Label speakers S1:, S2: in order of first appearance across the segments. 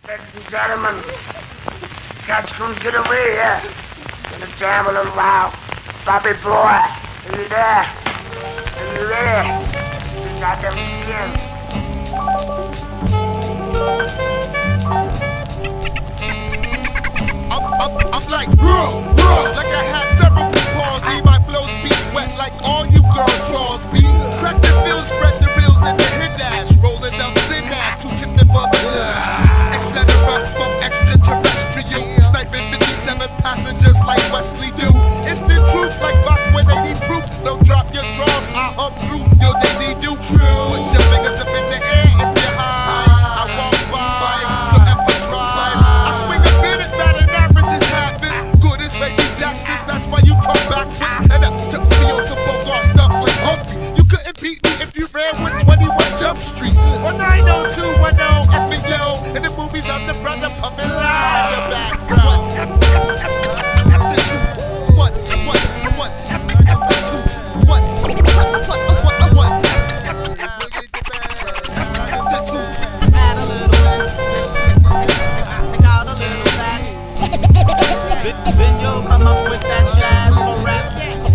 S1: Ladies and gentlemen, cats couldn't get away here. Gonna jam a little while. Bobby boy, are you there? Are you ready? You got them skins.
S2: I'm like, like I had cerebral palsy. My flow speaks wet like all you girl draws me. Crack the field, spread the reels in the hit dash. Rolling up thin ass, who tipped the bubble. Etc. for extraterrestrial. Sniping 57 passengers like Wesley do. It's the truth, like rock when they need proof. Don't drop your drawers, I up through your daisy do. Put your fingers up in the air if you're high. I walk by, so ever drive. I swing a minute, batting averages habits. Good as Reggie Jackson's, that's why you talk backwards. And that took me on some Bogart stuff like Humphrey. You couldn't beat me if you ran with 21 Jump Street. Or 90210 FBO. In the movies, I'm the brother pumping loud. Your background.
S3: Then you'll come up with that jazz for rap.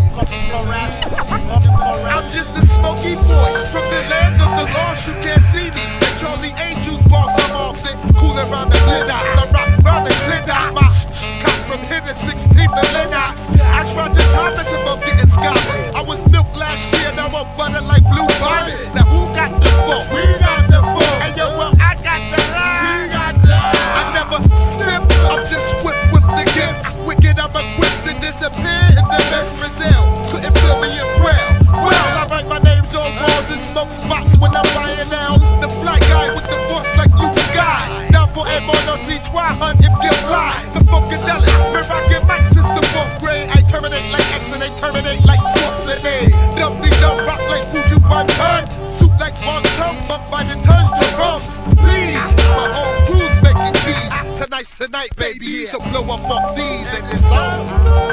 S2: I'm just a smoky boy from the land of the lost. You can't see me. And Charlie Angel's boss, I'm often cool around the Linux. I rock round the Linux. My cop from here to 16th and Linux. Ask Roger Thomas if I'm getting scholarly. I was milk last year, now I'm butter like Blue Bonnet. Now who got the fault? We got the fault. And yo, well, I got the line. We got the line. I never snip, I'm just whipped with the gift. Wicked, I'm equipped to disappear in the best Brazil. Couldn't feel me in prayer. Well, I write my names on walls and smoke spots when I'm lying down. The fly guy with the force like Luke Sky. Down for a mono-C, try hunt if you fly. The funkadelic, been rocking mics since the 4th grade. I terminate like X and they terminate like Schwarzenegger. Dump rock like Fuji One Ton. Soup like Von Tongue, bumped by the tons of drums. Please, my whole crew's making cheese. Tonight's tonight, baby. So blow up off these and it's on.